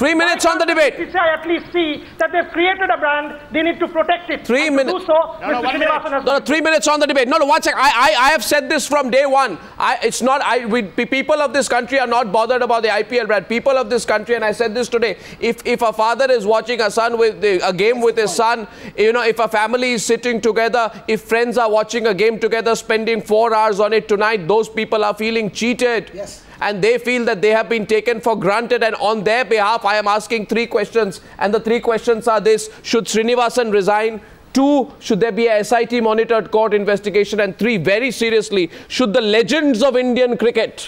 3 minutes on the debate. BCCI at least see that they've created a brand, they need to protect it. 3 minutes. To do so, No, 3 minutes on the debate. No, 1 second. I have said this from day one. People of this country are not bothered about the IPL brand. People of this country, and I said this today, if a father is watching a game with his son, you know, if a family is sitting together, if friends are watching a game together, spending 4 hours on it tonight, those people are feeling cheated. Yes. And they feel that they have been taken for granted, and on their behalf I am asking 3 questions, and the 3 questions are this: should Srinivasan resign? 2, should there be a SIT monitored court investigation? And 3, very seriously, should the legends of Indian cricket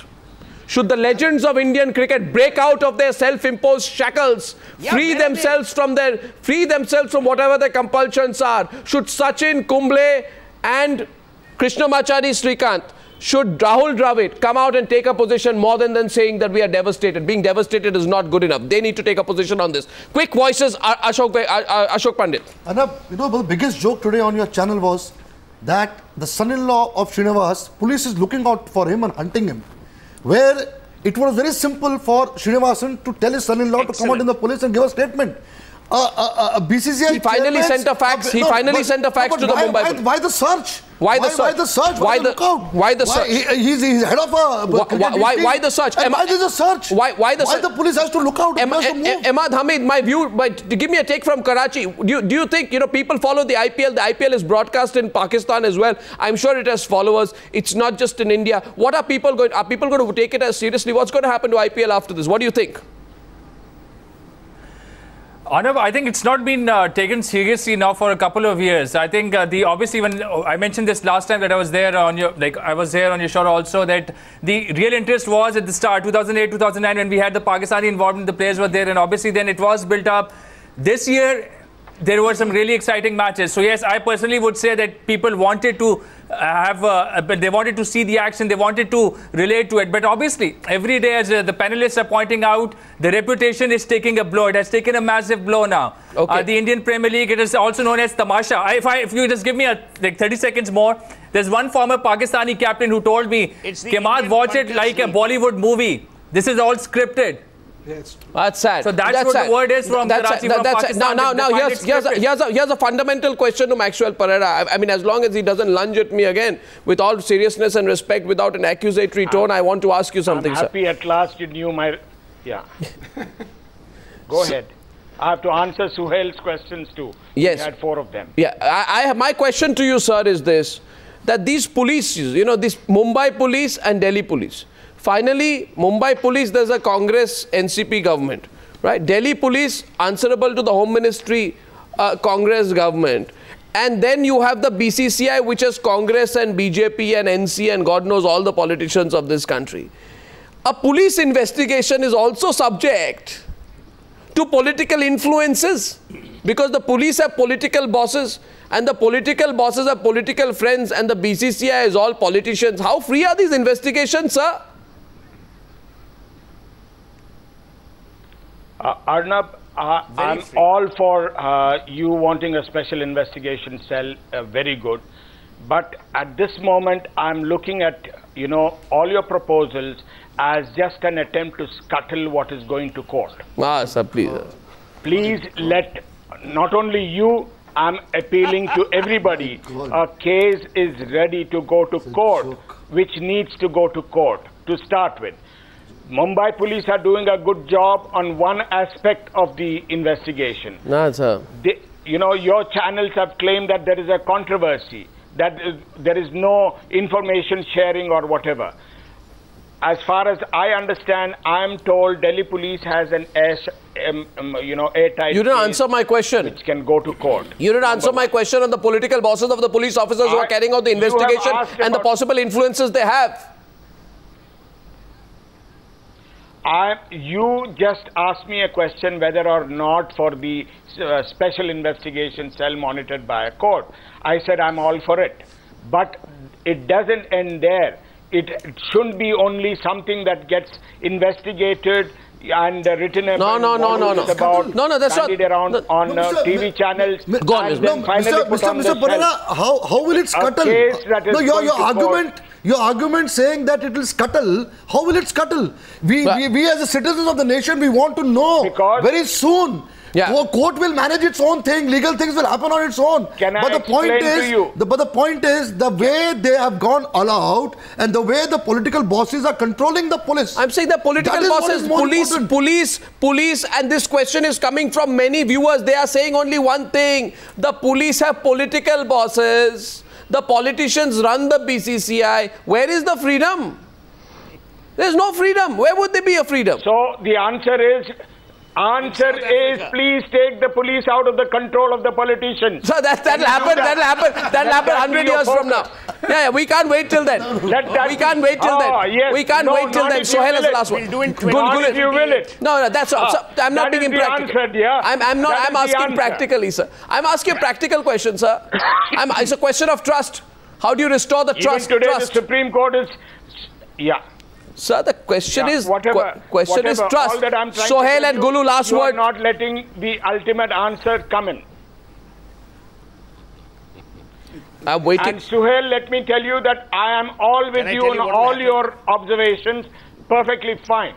break out of their self-imposed shackles, free themselves from whatever their compulsions are? Should Sachin, Kumble and Krishnamachari Srikanth, should Rahul Dravid come out and take a position more than saying that we are devastated? Being devastated is not good enough. They need to take a position on this. Quick voices, Ashok Pandit. Arnab, you know, the biggest joke today on your channel was that the son-in-law of Srinivas, police is looking out for him and hunting him. Where it was very simple for Srinivasan to tell his son-in-law to come out in the police and give a statement. BCCI he finally sent a fax. He finally sent a fax to the Mumbai police. Why the search? Why the search? Why the search? He's head of a... Why the search? Why there's a search? Why the police has to look out? Ahmad Hamid, my view, but give me a take from Karachi. Do you think, you know, people follow the IPL? The IPL is broadcast in Pakistan as well. I'm sure it has followers. It's not just in India. What are people going to take it as seriously? What's going to happen to IPL after this? What do you think? Arnab, I think it's not been taken seriously now for a couple of years. I think obviously when I mentioned this last time that I was there on your show also, that the real interest was at the start 2008, 2009 when we had the Pakistani involvement, the players were there, and obviously then it was built up. This year there were some really exciting matches. So yes, I personally would say that people wanted to they wanted to see the action, they wanted to relate to it. But obviously, every day, as the panelists are pointing out, the reputation is taking a blow. It has taken a massive blow now. Okay. The Indian Premier League, it is also known as Tamasha. If you just give me like 30 seconds more, there's one former Pakistani captain who told me, Kemad, watch it like a Bollywood movie. This is all scripted. Yes. That's sad. So that's what the word is from Karachi, from Pakistan. Now here's a fundamental question to Maxwell Pereira. I mean, as long as he doesn't lunge at me again, with all seriousness and respect, without an accusatory tone, I want to ask you something, I'm happy at last you knew my... Yeah. Go ahead. I have to answer Suhail's questions too. Yes. We had 4 of them. Yeah. My question to you, sir, is this. That these police, you know, this Mumbai police and Delhi police, finally, Mumbai police, there's a Congress NCP government, right? Delhi police answerable to the Home Ministry, Congress government. And then you have the BCCI, which is Congress and BJP and NC and God knows all the politicians of this country. A police investigation is also subject to political influences because the police have political bosses and the political bosses are political friends and the BCCI is all politicians. How free are these investigations, sir? Arnab, I'm all for you wanting a special investigation cell, very good. But at this moment, I'm looking at, you know, all your proposals as just an attempt to scuttle what is going to court. Sir, please. Please let, not only you, I'm appealing to everybody. A case is ready to go to court, which needs to go to court to start with. Mumbai police are doing a good job on one aspect of the investigation. Sir. You know, your channels have claimed that there is a controversy, that there is no information sharing or whatever. As far as I understand, I am told Delhi police has an airtight. You didn't answer my question. Which can go to court. You didn't answer my question on the political bosses of the police officers who are carrying out the investigation and the possible influences they have. You just asked me a question whether or not for the special investigation cell monitored by a court. I said I'm all for it. But it doesn't end there. It shouldn't be only something that gets investigated, and written a No, about that's not. around on TV channels. Go on, Mr. Parana, how will it scuttle? No, your argument saying that it will scuttle. How will it scuttle? We as the citizens of the nation, we want to know very soon. Yeah. The court will manage its own thing. Legal things will happen on its own. But the point is, the way they have gone all out and the way the political bosses are controlling the police. I'm saying the political bosses, police, and this question is coming from many viewers. They are saying only one thing. The police have political bosses. The politicians run the BCCI. Where is the freedom? There's no freedom. Where would there be a freedom? So the answer is, please take the police out of the control of the politicians. So that'll happen. That'll happen 100 years from now. Yeah, we can't wait till then. We can't wait till then. Yes. We can't wait till then. Sohail is the last one. We'll do it if you will it. No, that's so, I'm not being impractical. I'm asking practically, sir. I'm asking a practical question, sir. It's a question of trust. How do you restore the trust? Even today, the Supreme Court is, Sir, the question is trust. Sohail and Gulu, last word. You are not letting the ultimate answer come in. I'm waiting. And Sohail, let me tell you that I am all with you on all your observations. Perfectly fine.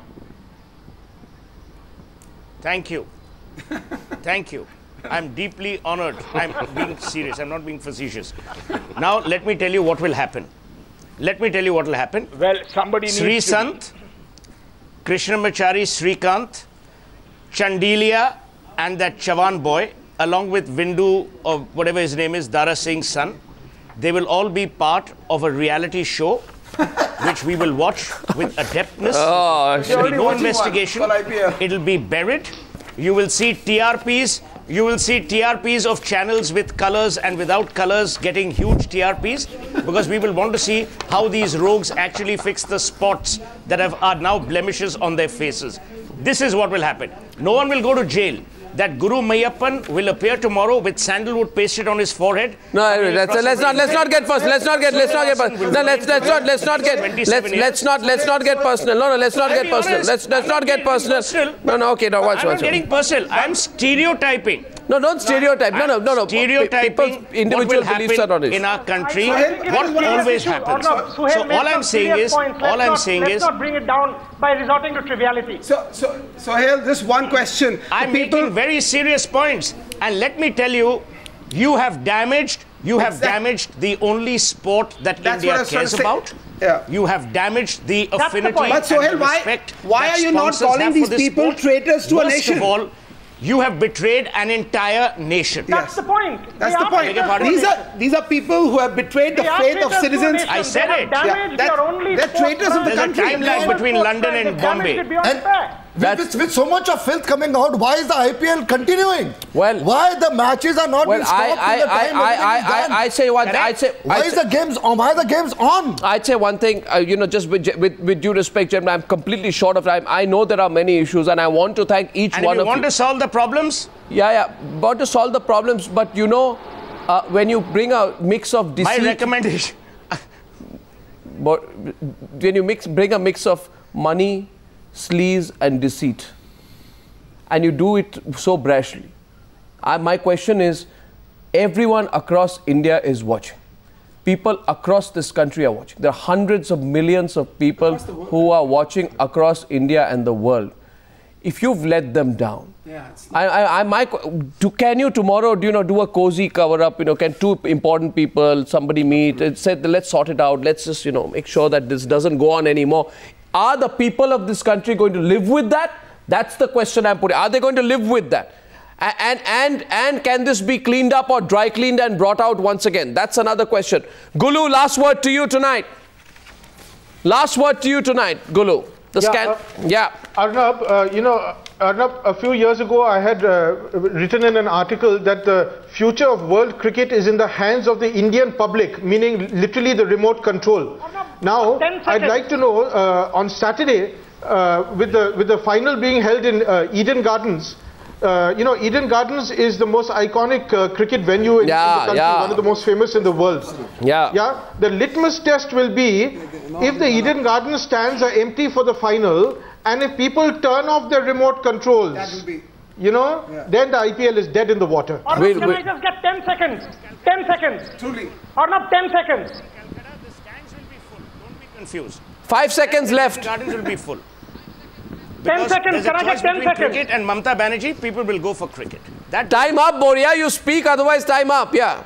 Thank you. Thank you. I'm deeply honored. I'm being serious. I'm not being facetious. Now, let me tell you what will happen. Let me tell you what will happen. Well, somebody needs Sri Sant, Krishnamachari Srikant, Chandelia, and that Chavan boy, along with Vindu, or whatever his name is, Dara Singh's son, they will all be part of a reality show, which we will watch with adeptness. There will be no investigation. It will be buried. You will see TRPs. You will see TRPs of channels with colors and without colors getting huge TRPs, because we will want to see how these rogues actually fix the spots that are now blemishes on their faces. This is what will happen. No one will go to jail. That Guru Mayappan will appear tomorrow with sandalwood pasted on his forehead. No, let's not get personal. Let's not get personal. No, let's not get personal. No, let's not get personal. Let's not get personal. No, okay, no, watch. I'm not getting personal. I'm stereotyping. No, don't stereotype. No. Stereotyping individual beliefs are not in our country. What always happens. So all I'm saying is, let's not bring it down by resorting to triviality. So Sohail, just one question. I'm making very serious points, and let me tell you, you have damaged the only sport that India cares about. Yeah. You have damaged the affinity and Sohail, respect. Why are you not calling these people traitors to a nation? First of all, you have betrayed an entire nation. That's the point. That's the point. These are people who have betrayed the faith of citizens. I said it. They're traitors of the country. There's a time lag between London and Bombay. With so much of filth coming out, why is the IPL continuing? Well, why the matches are not being stopped? I say one. Why are the games on? I'd say one thing. Just with due respect, General, I'm completely short of time. I know there are many issues, and I want to thank each one of you. And you want to solve the problems? Yeah. Want to solve the problems, but when you bring a mix of deceit, my recommendation. But when you bring a mix of money, sleaze and deceit, and you do it so brashly, my question is, everyone across India is watching. People across this country are watching. There are hundreds of millions of people who are watching across India and the world. If you've let them down, can you tomorrow do a cozy cover up? Can two important people, somebody meet and say, let's sort it out, let's just make sure that this doesn't go on anymore? Are the people of this country going to live with that? That's the question I'm putting. Are they going to live with that? And can this be cleaned up or dry cleaned and brought out once again? That's another question. Gulu, last word to you tonight. Last word to you tonight, Gulu. Arnab, Arnab, a few years ago I had written in an article that the future of world cricket is in the hands of the Indian public, meaning literally the remote control. Now, I'd like to know, on Saturday, with the final being held in Eden Gardens, Eden Gardens is the most iconic cricket venue in the country, one of the most famous in the world. The litmus test will be, if the Eden Gardens stands are empty for the final And if people turn off their remote controls, that will be, you know, then the IPL is dead in the water. Arnab, can I just get 10 seconds? 10 seconds. truly. Arnab, 10 seconds. Calcutta, the stands will be full. Don't be confused. 5 seconds left. Gardens will be full. 10 seconds. Can I get 10 seconds? Cricket and Mamata Banerjee, people will go for cricket. That Time up, Boria. You speak, otherwise time up. Yeah.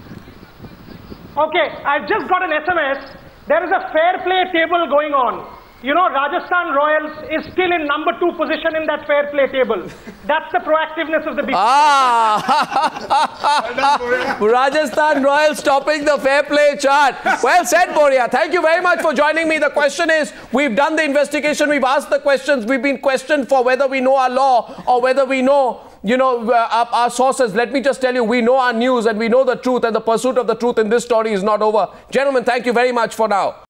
Okay, I've just got an SMS. There is a fair play table going on. You know, Rajasthan Royals is still in number 2 position in that fair play table. That's the proactiveness of the BCCI. Rajasthan Royals topping the fair play chart. Well said, Boria. Thank you very much for joining me. The question is, we've done the investigation, we've asked the questions, we've been questioned for whether we know our law or whether we know, you know, our sources. Let me just tell you, we know our news and we know the truth, and the pursuit of the truth in this story is not over. Gentlemen, thank you very much for now.